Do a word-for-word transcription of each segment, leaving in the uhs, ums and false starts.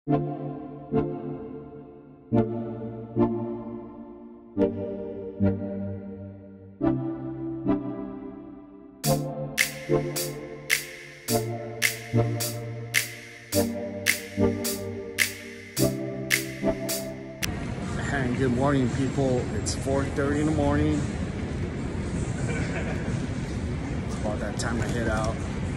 And good morning, people. It's four thirty in the morning. It's about that time I head out.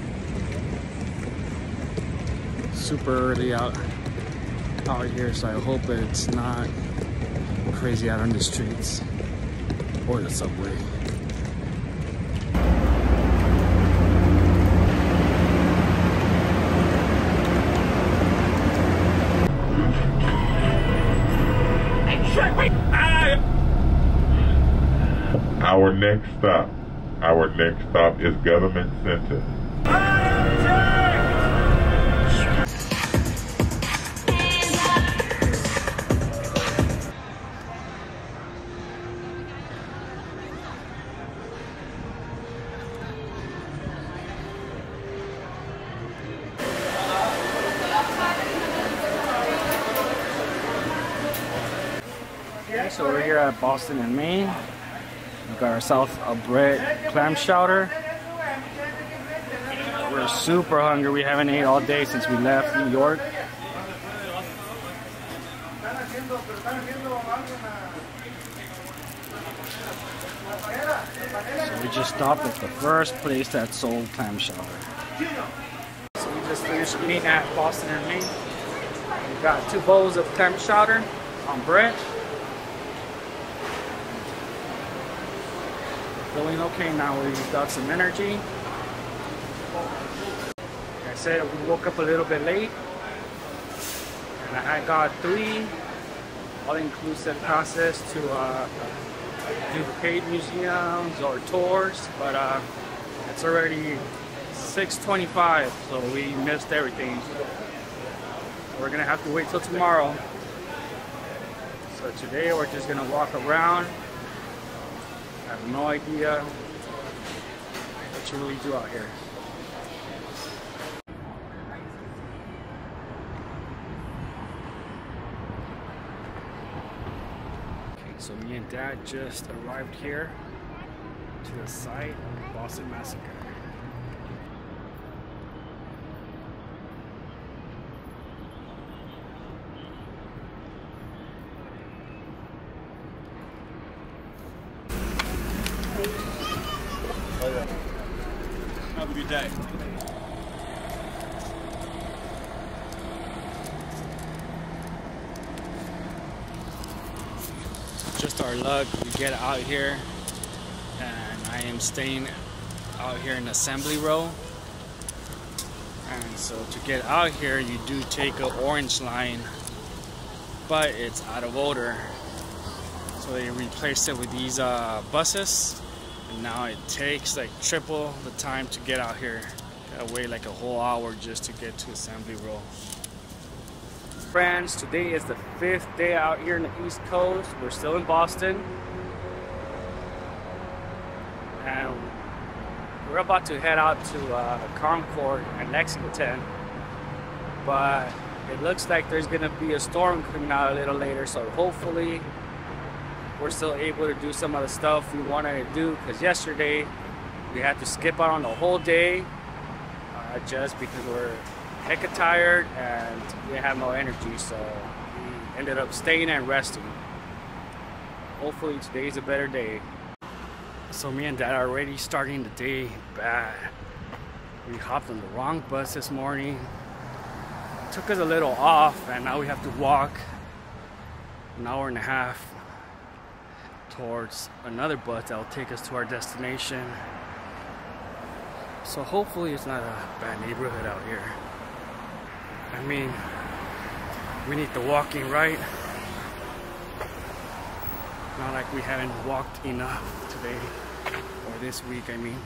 Super early out out here, so I hope it's not crazy out on the streets or the subway. Our next stop, our next stop is Government Center. Okay, so we're here at Boston and Maine. We got ourselves a bread clam chowder. We're super hungry. We haven't ate all day since we left New York. So we just stopped at the first place that sold clam chowder. So we just finished eating at Boston and Maine. We got two bowls of clam chowder on bread. Feeling okay now. We've got some energy. Like I said, we woke up a little bit late, and I got three all-inclusive passes to uh, do paid museums or tours, but uh, it's already six twenty-five, so we missed everything. We're gonna have to wait till tomorrow. So today we're just gonna walk around. I have no idea what you really do out here. Okay, so me and Dad just arrived here to the site of Boston Massacre. Have a good day. Just our luck, we get out here, and I am staying out here in Assembly Row. And so to get out here, you do take an orange line, but it's out of order. So they replaced it with these uh, buses. Now it takes like triple the time to get out here. Gotta wait like a whole hour just to get to Assembly Row. Friends, today is the fifth day out here in the East Coast. We're still in Boston. And we're about to head out to uh, Concord and Lexington. But it looks like there's gonna be a storm coming out a little later, so hopefully we're still able to do some of the stuff we wanted to do, because yesterday we had to skip out on the whole day uh, just because we're hecka tired and we have no energy, so we ended up staying and resting. Hopefully today's a better day. So me and Dad are already starting the day bad. We hopped on the wrong bus this morning. It took us a little off, and now we have to walk an hour and a half towards another bus that will take us to our destination. So hopefully it's not a bad neighborhood out here. I mean, we need the walking, right? Not like we haven't walked enough today, or this week, I mean.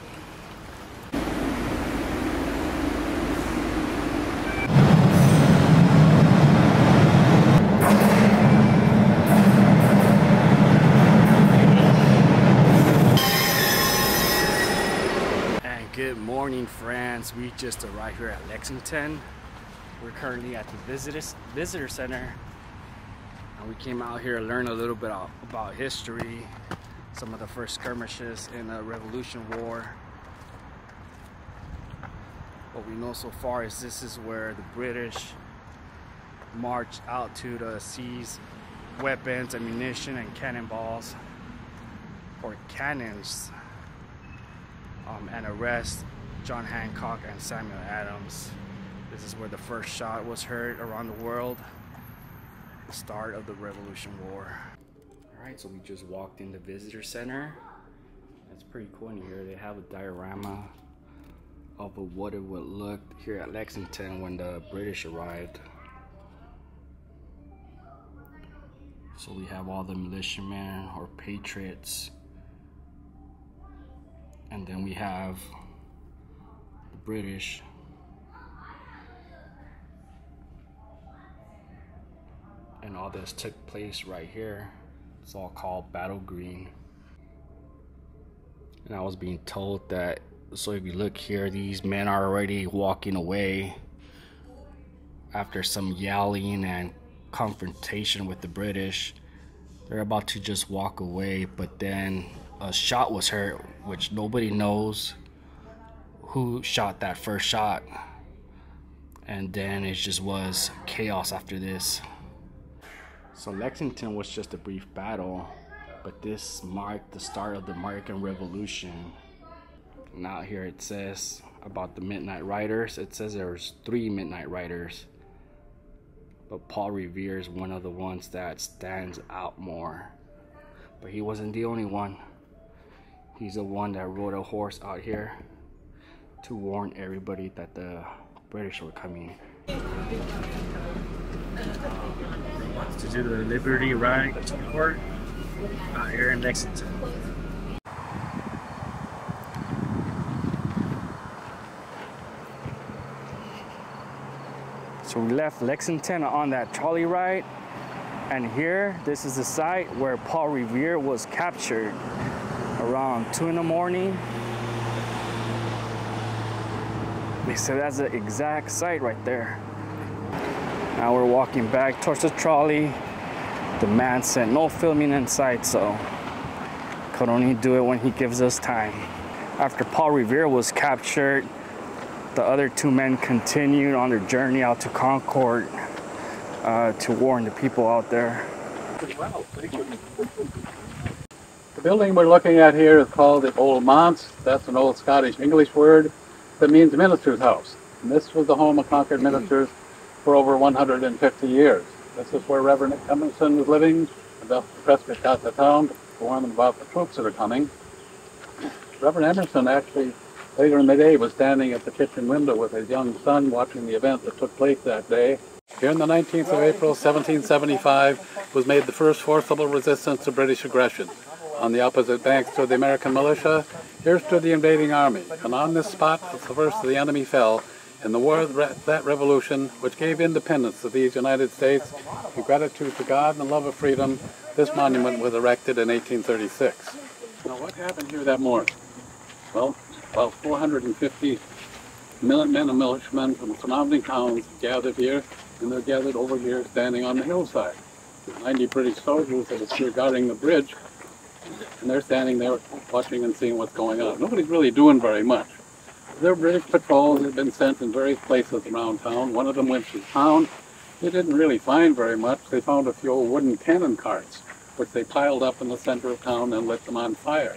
Good morning, friends. We just arrived here at Lexington. We're currently at the visitor, visitor center, and we came out here to learn a little bit about history, some of the first skirmishes in the Revolution War. What we know so far is this is where the British marched out to to seize weapons, ammunition, and cannonballs, or cannons, um, and arrest John Hancock and Samuel Adams. This is where the first shot was heard around the world, the start of the Revolution War. Alright, so we just walked in the visitor center. It's pretty cool in here. They have a diorama of what it would look here at Lexington when the British arrived. So we have all the militiamen or patriots, and then we have the British. And all this took place right here. It's all called Battle Green. And I was being told that, so if you look here, these men are already walking away after some yelling and confrontation with the British. They're about to just walk away, but then a shot was heard, which nobody knows who shot that first shot. And then it just was chaos after this. So Lexington was just a brief battle, but this marked the start of the American Revolution. And out here it says about the Midnight Riders. It says there was three Midnight Riders, but Paul Revere is one of the ones that stands out more. But he wasn't the only one. He's the one that rode a horse out here to warn everybody that the British were coming. To do the Liberty Ride tour out here in Lexington. So we left Lexington on that trolley ride, and here, this is the site where Paul Revere was captured around two in the morning. They said that's the exact site right there. Now we're walking back towards the trolley. The man said no filming inside, so could only do it when he gives us time. After Paul Revere was captured, the other two men continued on their journey out to Concord uh, to warn the people out there. Wow, thank you. The building we're looking at here is called the Old Manse. That's an old Scottish English word that means minister's house. And this was the home of Concord ministers for over one hundred fifty years. This is where Reverend Emerson was living. The Presbyterian got to town to warn them about the troops that are coming. Reverend Emerson actually, later in the day, was standing at the kitchen window with his young son watching the event that took place that day. Here on the nineteenth of April, seventeen seventy-five, was made the first forcible resistance to British aggression. On the opposite bank stood the American militia. Here stood the invading army. And on this spot, the first of the enemy fell. In the war of that revolution, which gave independence to these United States, in gratitude to God and love of freedom, this monument was erected in eighteen thirty-six. Now, what happened here that morning? Well, about four hundred fifty men and militiamen from surrounding towns gathered here, and they're gathered over here standing on the hillside. There's ninety British soldiers that are here guarding the bridge, and they're standing there watching and seeing what's going on. Nobody's really doing very much. Their British patrols had been sent in various places around town. One of them went to town. They didn't really find very much. They found a few old wooden cannon carts, which they piled up in the center of town and lit them on fire.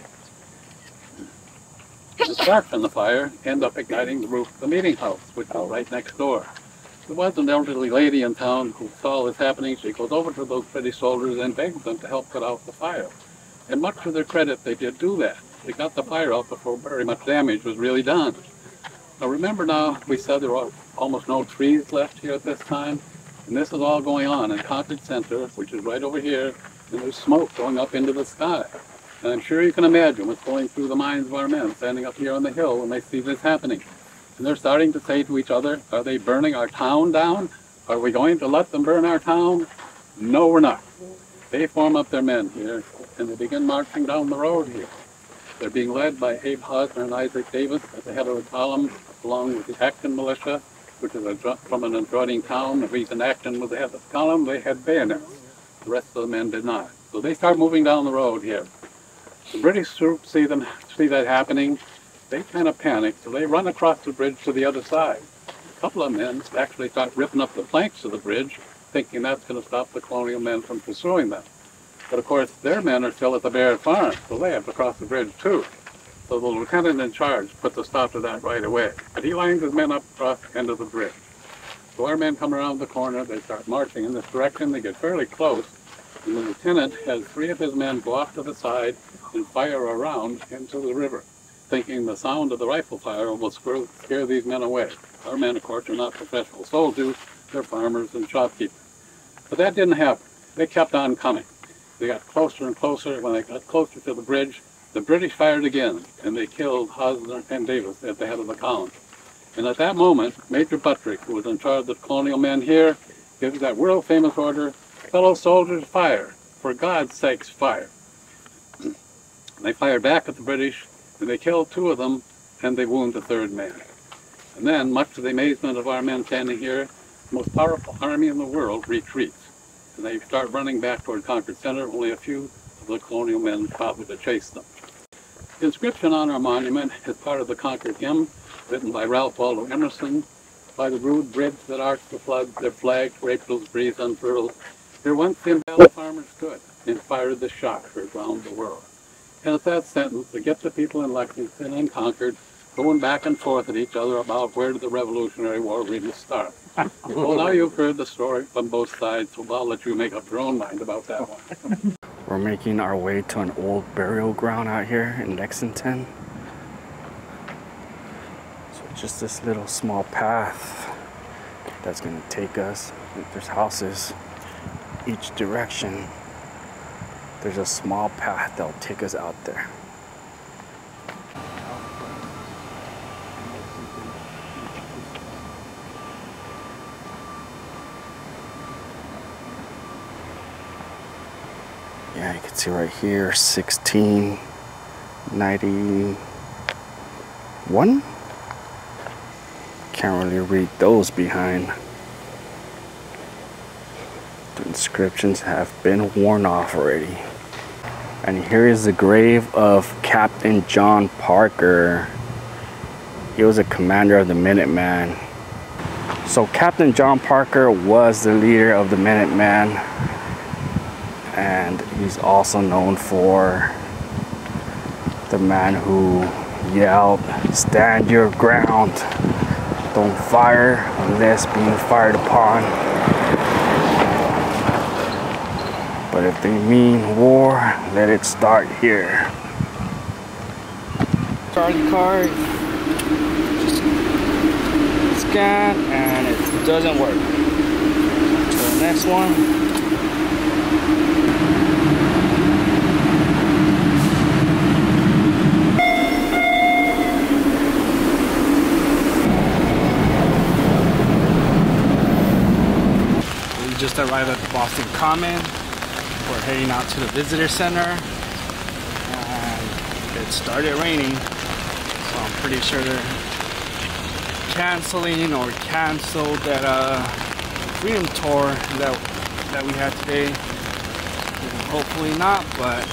The sparks from the fire end up igniting the roof of the meeting house, which was right next door. There was an elderly lady in town who saw this happening. She goes over to those British soldiers and begs them to help put out the fire. And much to their credit, they did do that. They got the fire out before very much damage was really done. Now remember now, we said there were almost no trees left here at this time, and this is all going on in Concord Center, which is right over here, and there's smoke going up into the sky. And I'm sure you can imagine what's going through the minds of our men standing up here on the hill when they see this happening. And they're starting to say to each other, are they burning our town down? Are we going to let them burn our town? No, we're not. They form up their men here, and they begin marching down the road here. They're being led by Abe Hosmer and Isaac Davis at the head of the column, along with the Acton militia, which is a, from an adjoining town. The reason Acton was ahead of the column, they had bayonets. The rest of the men did not. So they start moving down the road here. The British troops see them see that happening. They kind of panic, so they run across the bridge to the other side. A couple of men actually start ripping up the planks of the bridge, thinking that's going to stop the colonial men from pursuing them. But of course, their men are still at the Bear Farm, so they have to cross the bridge too. So the lieutenant in charge puts a stop to that right away. But he lines his men up across the end of the bridge. So our men come around the corner, they start marching in this direction, they get fairly close, and the lieutenant has three of his men go off to the side and fire around into the river, thinking the sound of the rifle fire will scare, scare these men away. Our men, of course, are not professional soldiers, they're farmers and shopkeepers. But that didn't happen. They kept on coming. They got closer and closer. When they got closer to the bridge, the British fired again, and they killed Hosner and Davis at the head of the column. And at that moment, Major Buttrick, who was in charge of the colonial men here, gives that world-famous order, "Fellow soldiers, fire! For God's sakes, fire!" And they fired back at the British, and they killed two of them, and they wounded the third man. And then, much to the amazement of our men standing here, the most powerful army in the world retreats. And they start running back toward Concord Center, only a few of the colonial men followed to chase them. The inscription on our monument is part of the Concord hymn, written by Ralph Waldo Emerson. By the rude bridge that arched the flood, their flags where April's breeze unfurled. Here once the valley farmer stood, and fired the shot heard round the world. And at that sentence, to get the people in Lexington and Concord going back and forth at each other about where did the Revolutionary War really start. Well, now you've heard the story from both sides, so I'll let you make up your own mind about that one. We're making our way to an old burial ground out here in Lexington. So just this little small path that's gonna take us. There's houses each direction. There's a small path that'll take us out there. Yeah, you can see right here, sixteen ninety-one. Can't really read those behind. The inscriptions have been worn off already. And here is the grave of Captain John Parker. He was a commander of the Minutemen. So Captain John Parker was the leader of the Minutemen. And he's also known for the man who yelled, "Stand your ground. Don't fire unless being fired upon. But if they mean war, let it start here." Charlie card. Just scan and it doesn't work. So the next one. Just arrived at the Boston Common. We're heading out to the visitor center, and it started raining, so I'm pretty sure they're canceling or canceled that uh, Freedom Tour that that we had today. Hopefully not, but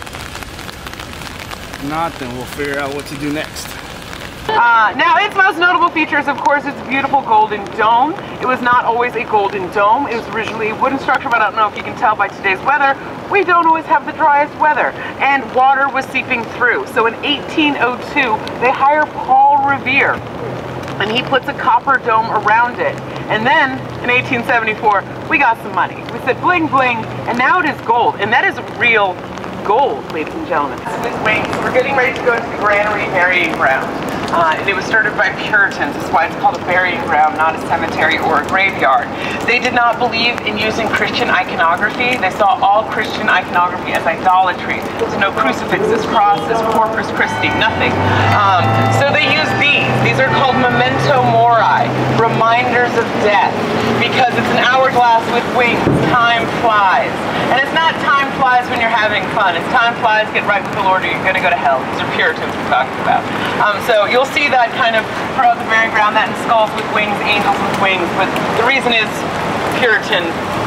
if not, then we'll figure out what to do next. Uh, now, its most notable feature is, of course, its beautiful golden dome. It was not always a golden dome. It was originally a wooden structure, but I don't know if you can tell by today's weather, we don't always have the driest weather. And water was seeping through. So in eighteen oh two, they hire Paul Revere, and he puts a copper dome around it. And then, in eighteen seventy-four, we got some money. We said bling bling, and now it is gold. And that is real gold, ladies and gentlemen. This wing, we're getting ready to go into the granary burying ground. Uh, and it was started by Puritans. That's why it's called a burying ground, not a cemetery or a graveyard. They did not believe in using Christian iconography. They saw all Christian iconography as idolatry. So no crucifixes, crosses, Corpus Christi, nothing. Um, so they used these. These are called memento mori, reminders of death, because it's an hourglass with wings. Time flies. And it's not time flies when you're having fun. It's time flies, get right with the Lord, or you're going to go to hell. These are Puritans we're talking about. Um, so you'll You'll see that kind of throughout the burial ground, that in skulls with wings, angels with wings, but the reason is Puritan.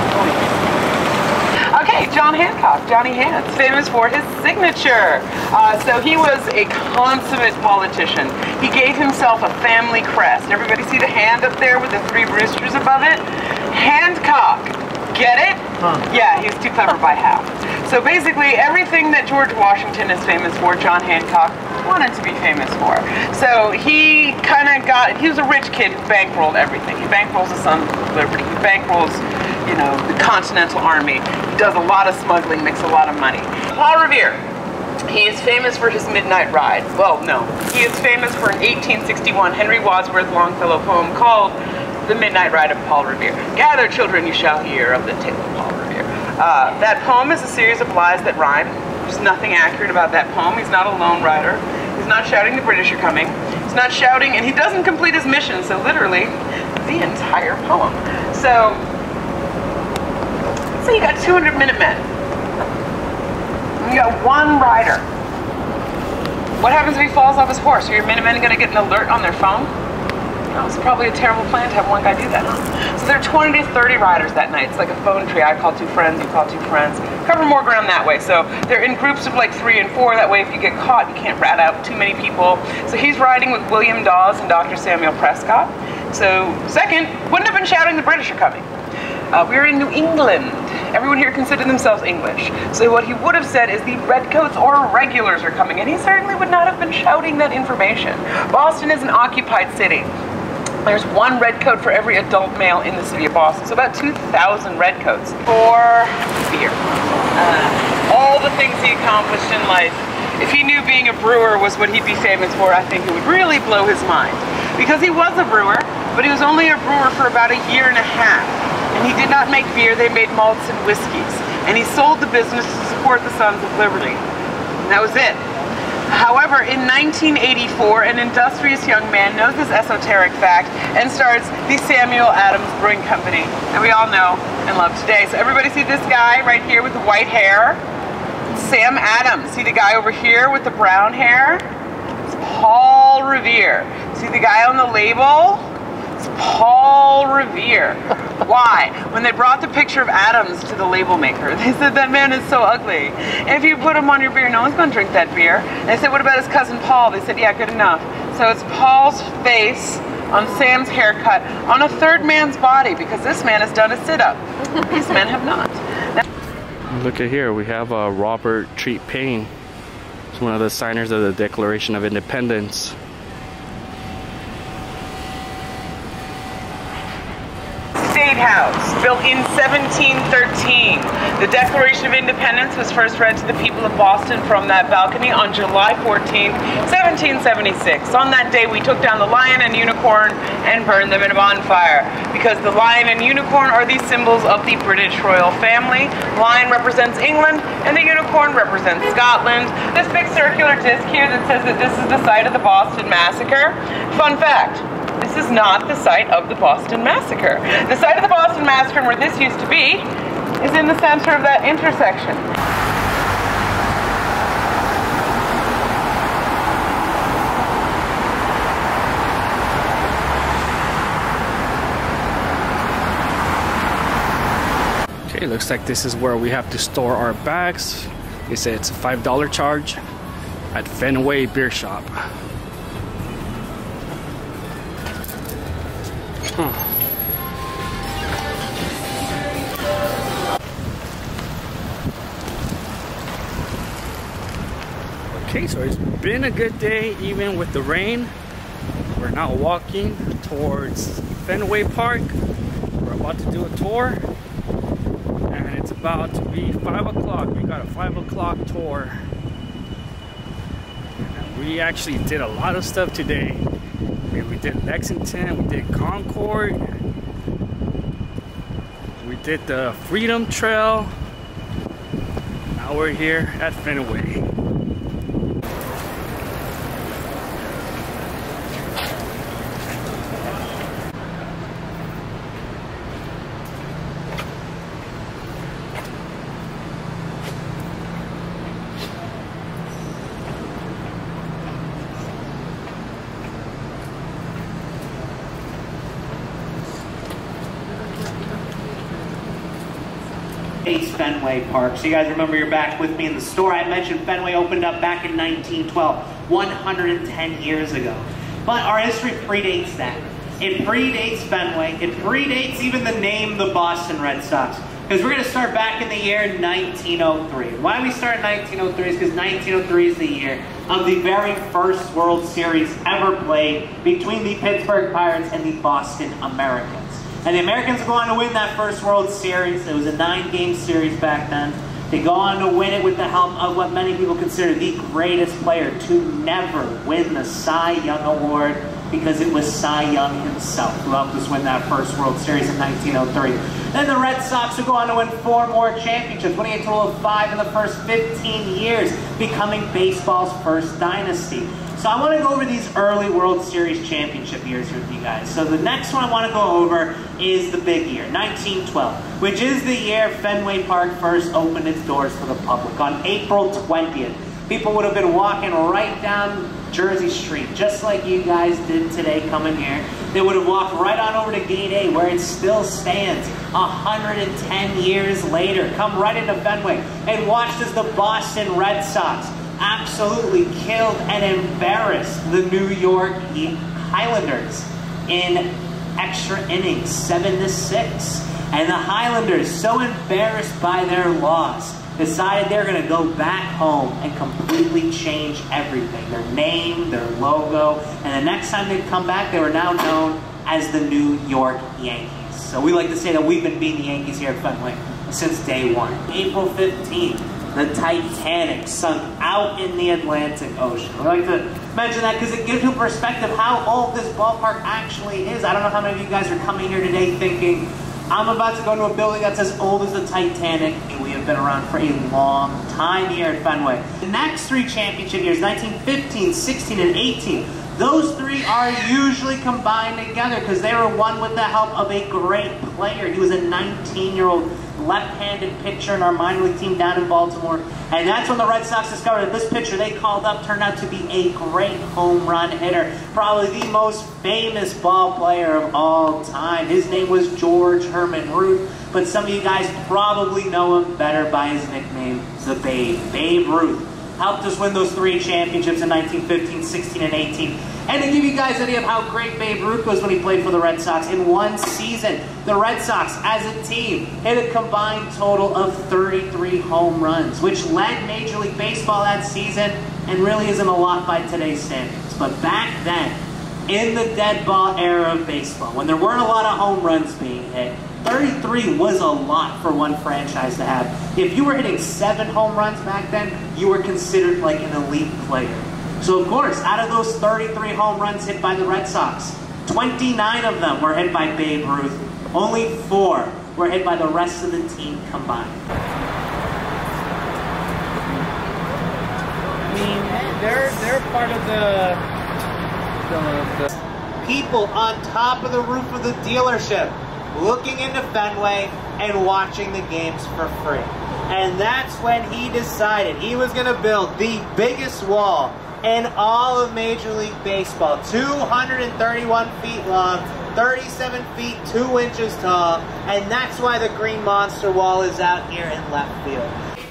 Okay, John Hancock, Johnny Hands, famous for his signature. Uh, so he was a consummate politician. He gave himself a family crest. Everybody see the hand up there with the three roosters above it? Hancock. Get it? Huh. Yeah, he's too clever by half. So basically, everything that George Washington is famous for, John Hancock wanted to be famous for. So he kind of got, he was a rich kid who bankrolled everything. He bankrolls the Sons of Liberty. He bankrolls, you know, the Continental Army. He does a lot of smuggling, makes a lot of money. Paul Revere. He is famous for his midnight ride. Well, no. He is famous for an eighteen sixty-one Henry Wadsworth Longfellow poem called The Midnight Ride of Paul Revere. Gather, children, you shall hear of the tale of Paul Revere. Uh, that poem is a series of lies that rhyme. There's nothing accurate about that poem. He's not a lone rider. He's not shouting the British are coming. He's not shouting, and he doesn't complete his mission, so literally, the entire poem. So, let's say you got two hundred Minutemen. You got one rider. What happens if he falls off his horse? Are your Minutemen going to get an alert on their phone? No, it's probably a terrible plan to have one guy do that, huh? So there are twenty to thirty riders that night. It's like a phone tree. I call two friends, you call two friends. Cover more ground that way. So they're in groups of like three and four. That way if you get caught, you can't rat out too many people. So he's riding with William Dawes and Doctor Samuel Prescott. So second, wouldn't have been shouting the British are coming. Uh, we're in New England. Everyone here considered themselves English. So what he would have said is the redcoats or regulars are coming, and he certainly would not have been shouting that information. Boston is an occupied city. There's one redcoat for every adult male in the city of Boston, so about two thousand redcoats. For beer. Uh, all the things he accomplished in life. If he knew being a brewer was what he'd be famous for, I think it would really blow his mind. Because he was a brewer, but he was only a brewer for about a year and a half. And he did not make beer, they made malts and whiskeys. And he sold the business to support the Sons of Liberty. And that was it. However, in nineteen eighty-four, an industrious young man knows this esoteric fact and starts the Samuel Adams Brewing Company that we all know and love today. So everybody see this guy right here with the white hair? Sam Adams. See the guy over here with the brown hair? It's Paul Revere. See the guy on the label? It's Paul Revere. Why? When they brought the picture of Adams to the label maker, they said that man is so ugly. If you put him on your beer, no one's going to drink that beer. And they said, what about his cousin Paul? They said, yeah, good enough. So it's Paul's face on Sam's haircut on a third man's body because this man has done a sit-up. These men have not. Now, look at here, we have uh, Robert Treat Paine. He's one of the signers of the Declaration of Independence. State House, built in seventeen thirteen. The Declaration of Independence was first read to the people of Boston from that balcony on July fourteenth, seventeen seventy-six. On that day, we took down the lion and unicorn and burned them in a bonfire because the lion and unicorn are the symbols of the British royal family. Lion represents England and the unicorn represents Scotland. This big circular disc here that says that this is the site of the Boston Massacre. Fun fact. This is not the site of the Boston Massacre. The site of the Boston Massacre, where this used to be, is in the center of that intersection. Okay, looks like this is where we have to store our bags. They say it's a five dollar charge at Fenway Beer Shop. Huh. Okay, so it's been a good day even with the rain. We're now walking towards Fenway Park. We're about to do a tour and it's about to be five o'clock. We got a five o'clock tour. And we actually did a lot of stuff today. We did Lexington, we did Concord, we did the Freedom Trail. Now we're here at Fenway. Ace Fenway Park. So you guys remember you're back with me in the store. I mentioned Fenway opened up back in nineteen twelve, one hundred ten years ago. But our history predates that. It predates Fenway. It predates even the name the Boston Red Sox. Because we're going to start back in the year nineteen oh three. Why we start in nineteen oh three is because nineteen oh three is the year of the very first World Series ever played between the Pittsburgh Pirates and the Boston Americans. And the Americans go on to win that first World Series. It was a nine-game series back then. They go on to win it with the help of what many people consider the greatest player to never win the Cy Young Award, because it was Cy Young himself who helped us win that first World Series in nineteen oh three. Then the Red Sox would go on to win four more championships, winning a total of five in the first fifteen years, becoming baseball's first dynasty. So I want to go over these early World Series championship years with you guys. So the next one I want to go over is the big year, nineteen twelve, which is the year Fenway Park first opened its doors to the public. On April twentieth, people would have been walking right down Jersey Street, just like you guys did today coming here. They would have walked right on over to Gate A, where it still stands one hundred ten years later. Come right into Fenway and watched as the Boston Red Sox absolutely killed and embarrassed the New York Highlanders in extra innings, seven to six. And the Highlanders, so embarrassed by their loss, decided they're going to go back home and completely change everything. Their name, their logo, and the next time they'd come back, they were now known as the New York Yankees. So we like to say that we've been beating the Yankees here at Fenway since day one. April fifteenth, the Titanic sunk out in the Atlantic Ocean. We like to mention that because it gives you perspective how old this ballpark actually is. I don't know how many of you guys are coming here today thinking, I'm about to go to a building that's as old as the Titanic, and we have been around for a long time here at Fenway. The next three championship years, nineteen fifteen, sixteen, and eighteen, those three are usually combined together because they were won with the help of a great player. He was a nineteen-year-old left-handed pitcher in our minor league team down in Baltimore. And that's when the Red Sox discovered that this pitcher they called up turned out to be a great home run hitter. Probably the most famous ball player of all time. His name was George Herman Ruth, but some of you guys probably know him better by his nickname, the Babe. Babe Ruth helped us win those three championships in nineteen fifteen, sixteen, and eighteen. And to give you guys an idea of how great Babe Ruth was when he played for the Red Sox, in one season, the Red Sox, as a team, hit a combined total of thirty-three home runs, which led Major League Baseball that season, and really isn't a lot by today's standards. But back then, in the dead ball era of baseball, when there weren't a lot of home runs being hit, thirty-three was a lot for one franchise to have. If you were hitting seven home runs back then, you were considered like an elite player. So of course, out of those thirty-three home runs hit by the Red Sox, twenty-nine of them were hit by Babe Ruth. Only four were hit by the rest of the team combined. I mean, they're they're part of the, the, the people on top of the roof of the dealership looking into Fenway and watching the games for free. And that's when he decided he was going to build the biggest wall in all of Major League Baseball. two hundred thirty-one feet long, thirty-seven feet, two inches tall, and that's why the Green Monster Wall is out here in left field.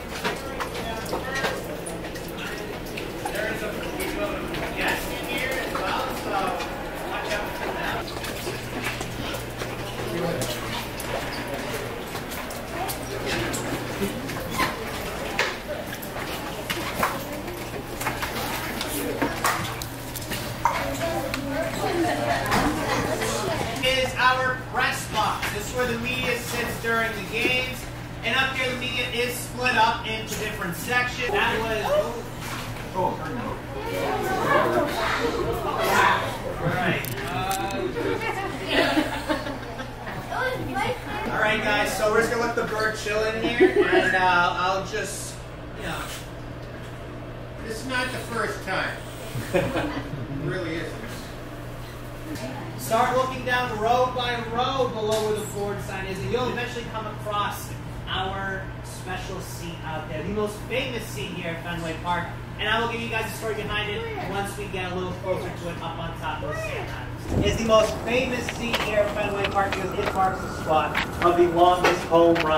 Our press box. This is where the media sits during the games. And up here the media is split up into different sections. That was... Oh, Alright. Alright guys, so we're just going to let the bird chill in here. And uh, I'll just, you know... This is not the first time. It really isn't. Start looking down row by row below where the board sign is, and you'll eventually come across our special seat out there, the most famous seat here at Fenway Park. And I will give you guys the story behind it once we get a little closer to it up on top of the stand. It's the most famous seat here at Fenway Park because it marks the spot of the longest home run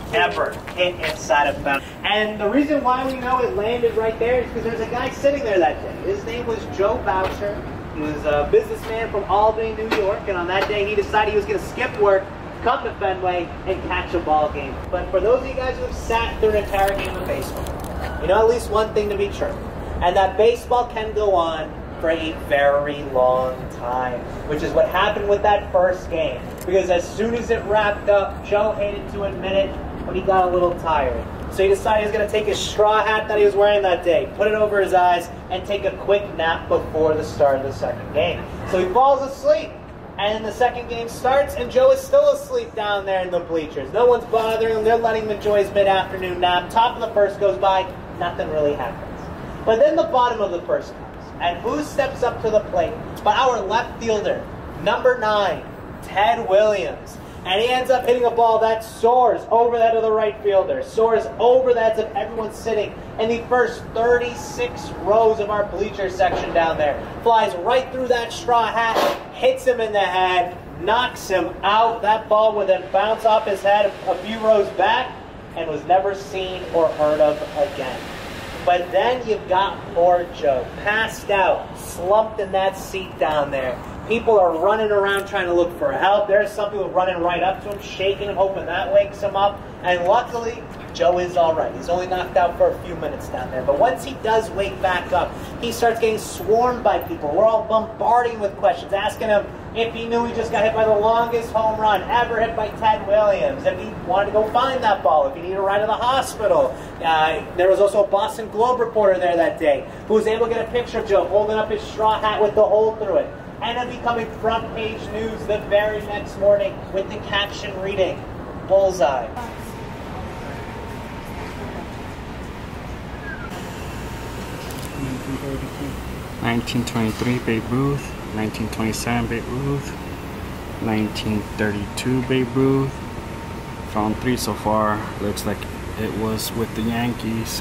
ever hit inside of Fenway. And the reason why we know it landed right there is because there's a guy sitting there that day. His name was Joe Boucher. He was a businessman from Albany, New York, and on that day he decided he was going to skip work, come to Fenway, and catch a ball game. But for those of you guys who have sat through an entire game of baseball, you know at least one thing to be true, and that baseball can go on for a very long time, which is what happened with that first game. Because as soon as it wrapped up, Joe hated to admit it, but he got a little tired. So he decided he was going to take his straw hat that he was wearing that day, put it over his eyes, and take a quick nap before the start of the second game. So he falls asleep, and then the second game starts, and Joe is still asleep down there in the bleachers. No one's bothering him. They're letting him enjoy his mid-afternoon nap. Top of the first goes by. Nothing really happens. But then the bottom of the first comes. And who steps up to the plate but our left fielder, number nine, Ted Williams. And he ends up hitting a ball that soars over that of the right fielder, soars over the heads of everyone sitting in the first thirty-six rows of our bleacher section down there. Flies right through that straw hat, hits him in the head, knocks him out. That ball would then bounce off his head a few rows back and was never seen or heard of again. But then you've got poor Joe, passed out, slumped in that seat down there. People are running around trying to look for help. There's some people running right up to him, shaking him, hoping that wakes him up. And luckily, Joe is all right. He's only knocked out for a few minutes down there. But once he does wake back up, he starts getting swarmed by people. We're all bombarding with questions, asking him if he knew he just got hit by the longest home run ever hit by Ted Williams, if he wanted to go find that ball, if he needed a ride to the hospital. Uh, there was also a Boston Globe reporter there that day who was able to get a picture of Joe holding up his straw hat with the hole through it. And it becoming front page news the very next morning with the caption reading, Bullseye. nineteen twenty-three Babe Ruth, nineteen twenty-seven Babe Ruth, nineteen thirty-two Babe Ruth. Found three so far. Looks like it was with the Yankees.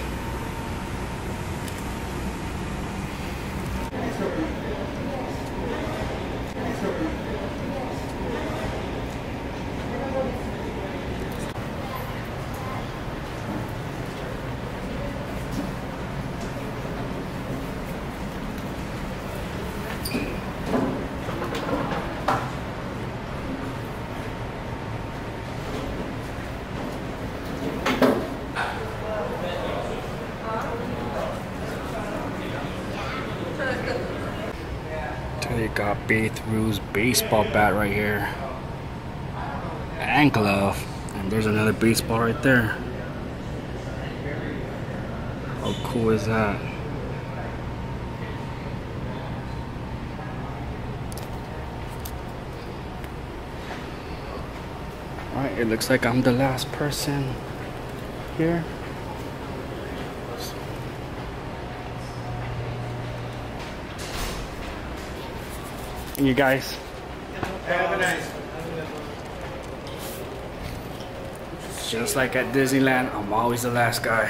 They got Babe Ruth's baseball bat right here and glove, and there's another baseball right there. How cool is that? Alright, it looks like I'm the last person here. And you guys. Have a nice. Just like at Disneyland, I'm always the last guy.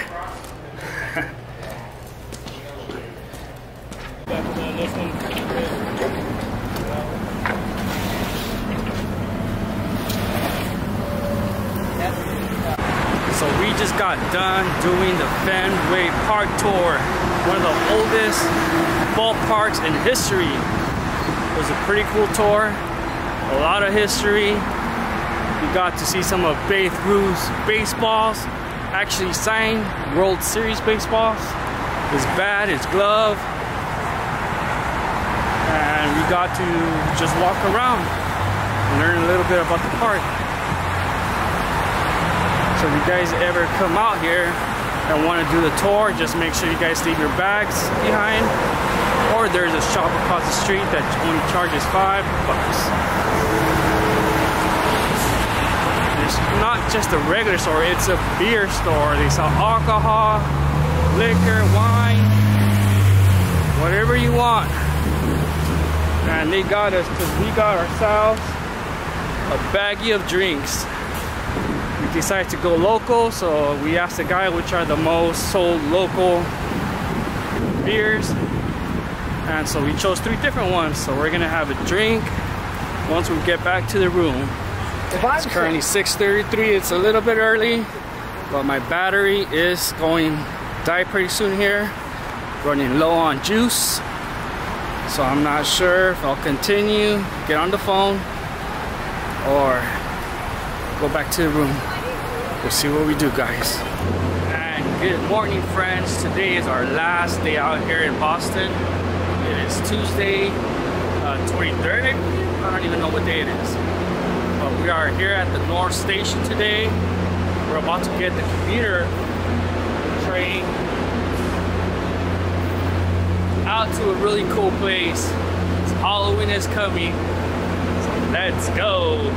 So we just got done doing the Fenway Park tour, one of the oldest ballparks in history. It was a pretty cool tour, a lot of history. We got to see some of Babe Ruth's baseballs, actually signed World Series baseballs, his bat, his glove, and we got to just walk around and learn a little bit about the park. So if you guys ever come out here and want to do the tour, just make sure you guys leave your bags behind. Or there's a shop across the street that only charges five bucks. It's not just a regular store, it's a beer store. They sell alcohol, liquor, wine, whatever you want. And they got us, because we got ourselves a baggie of drinks. We decided to go local, so we asked the guy which are the most sold local beers. And so we chose three different ones. So we're gonna have a drink once we get back to the room. It's currently six thirty-three. It's a little bit early, but my battery is going to die pretty soon here. Running low on juice, so I'm not sure if I'll continue, get on the phone, or go back to the room. We'll see what we do, guys. And good morning, friends. Today is our last day out here in Boston. It is Tuesday, uh, twenty-third. I don't even know what day it is. But we are here at the North Station today. We're about to get the commuter train out to a really cool place. Halloween is coming, so let's go.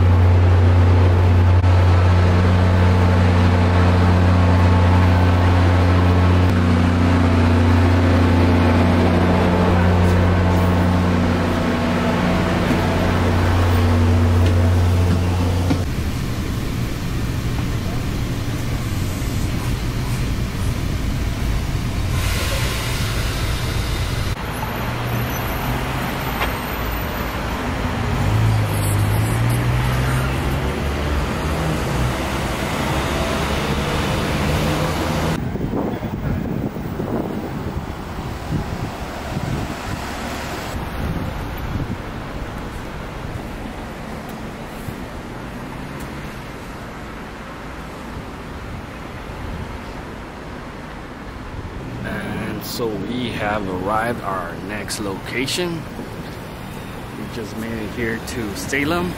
So we have arrived at our next location. We just made it here to Salem.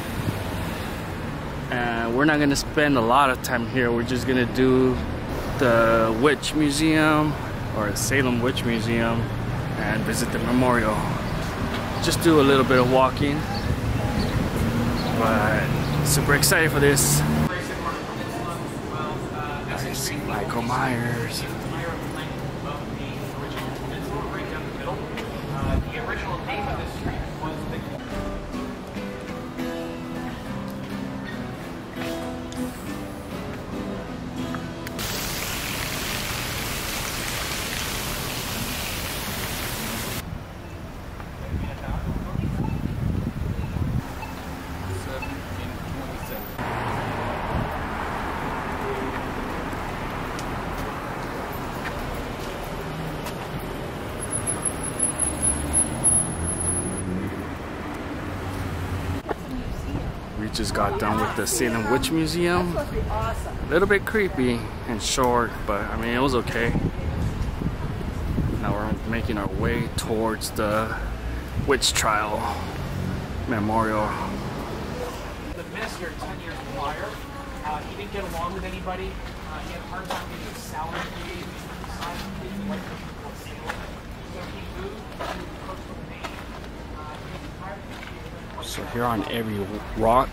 And we're not gonna spend a lot of time here. We're just gonna do the Witch Museum, or Salem Witch Museum, and visit the memorial. Just do a little bit of walking. But super excited for this. I see Michael Myers. The original name of this street was the... Just got done with the Salem Witch Museum. A little bit creepy and short, but I mean, it was okay. Now we're making our way towards the witch trial memorial. The minister ten years prior, uh, he didn't get along with anybody. Uh, he had a hard time getting a salary. He gave his son the white person called Salem. So he moved to coastal Maine. So here on every rock,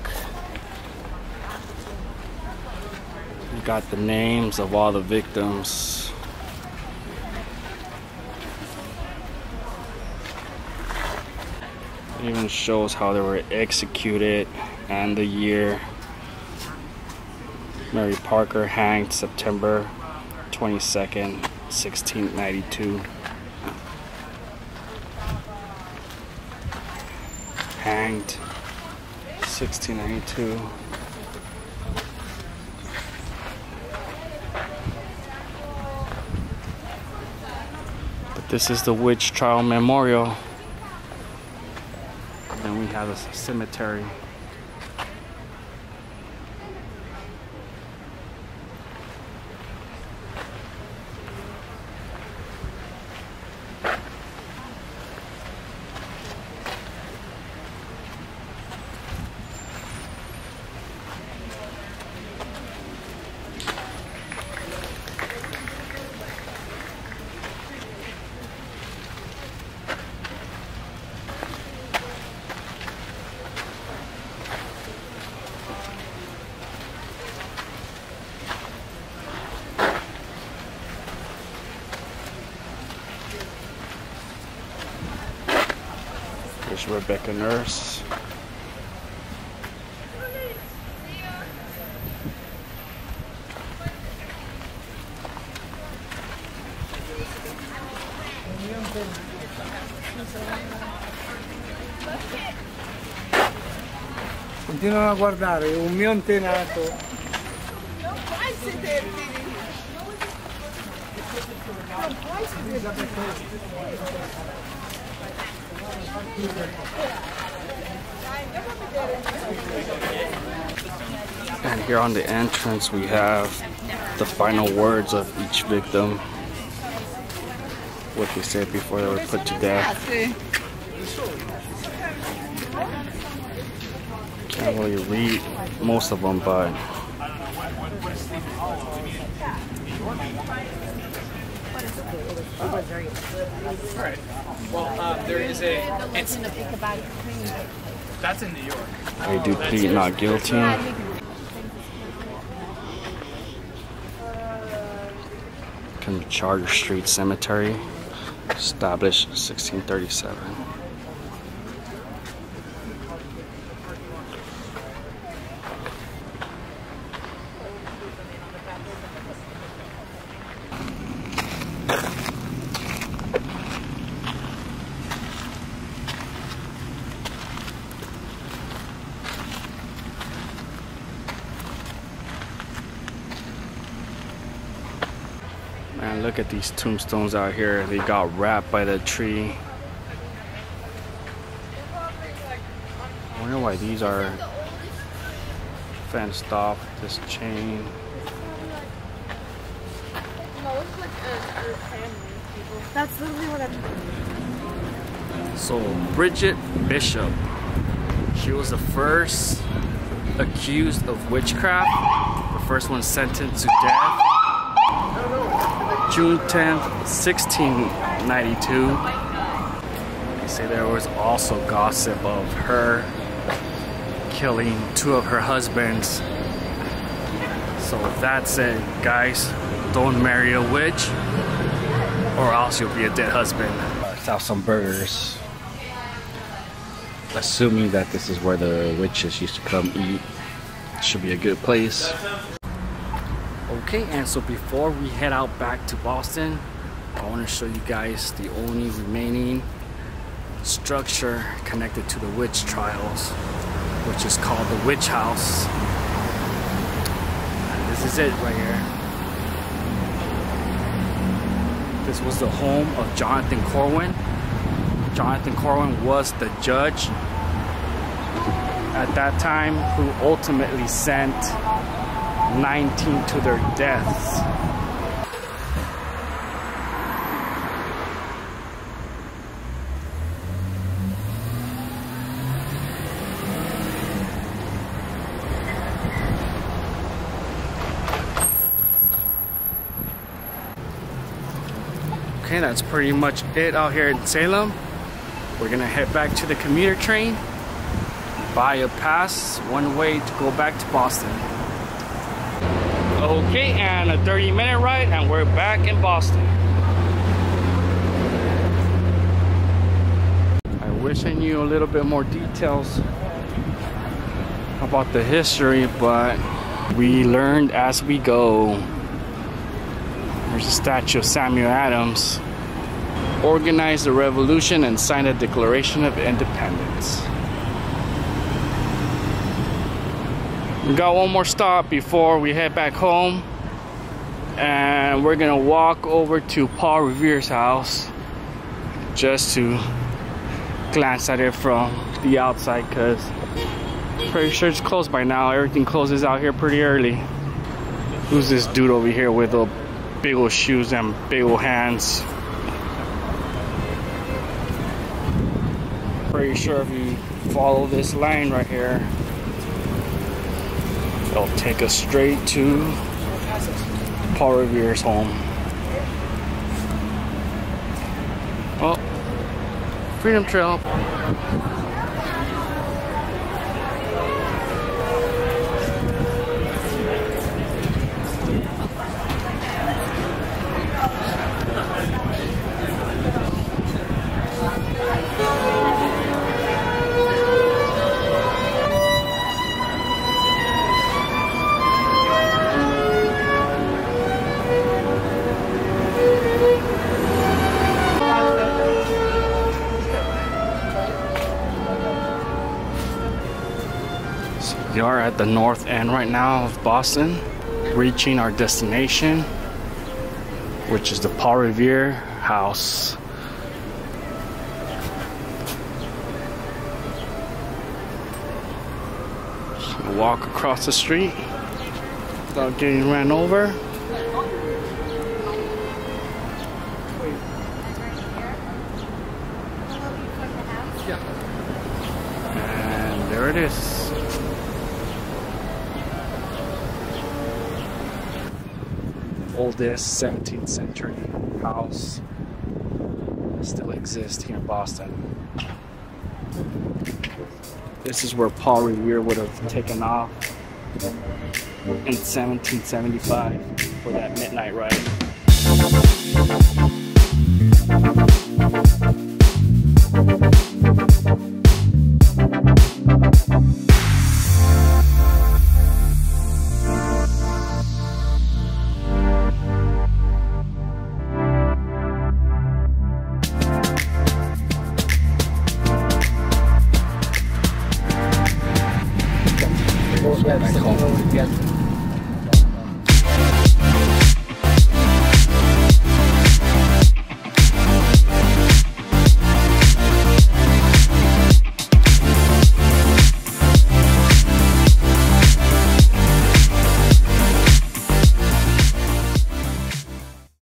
you got the names of all the victims. It even shows how they were executed and the year. Mary Parker hanged September twenty-second, sixteen ninety-two. Hanged sixteen ninety-two. But this is the witch trial memorial. And then we have a cemetery. There's Rebecca Nurse. Continuano a guardare un mio antenato. And here on the entrance we have the final words of each victim, what they said before they were put to death. Can't really read most of them, but Alright. Well, uh, there is a. It's, that's in New York. they do plead not guilty. From Charter Street Cemetery, established sixteen thirty-seven. Man, look at these tombstones out here. They got wrapped by the tree. I wonder why these are fenced off, this chain. That's literally what I'm. So, Bridget Bishop. She was the first accused of witchcraft. The first one sentenced to death. June tenth, sixteen ninety-two. They say there was also gossip of her killing two of her husbands. So that's it, guys. Don't marry a witch, or else you'll be a dead husband. Let's have some burgers. Assuming that this is where the witches used to come eat. Should be a good place. Okay, and so before we head out back to Boston, I want to show you guys the only remaining structure connected to the witch trials, which is called the Witch House. And this is it right here. This was the home of Jonathan Corwin. Jonathan Corwin was the judge at that time who ultimately sent nineteen to their deaths. Okay, that's pretty much it out here in Salem. We're gonna head back to the commuter train, buy a pass, one way to go back to Boston. Okay, and a thirty minute ride and we're back in Boston. I wish I knew a little bit more details about the history, but we learned as we go. There's a statue of Samuel Adams. Organized the revolution and signed the Declaration of Independence. We got one more stop before we head back home, and we're gonna walk over to Paul Revere's house just to glance at it from the outside, because pretty sure it's closed by now. Everything closes out here pretty early. Who's this dude over here with the big old shoes and big old hands? Pretty sure if you follow this line right here, it'll take us straight to Paul Revere's home. Oh, Freedom Trail. We are at the north end right now of Boston. reaching our destination, which is the Paul Revere house. Just gonna walk across the street without getting ran over. And there it is. Oldest seventeenth century house that still exists here in Boston. This is where Paul Revere would have taken off in seventeen seventy-five for that midnight ride.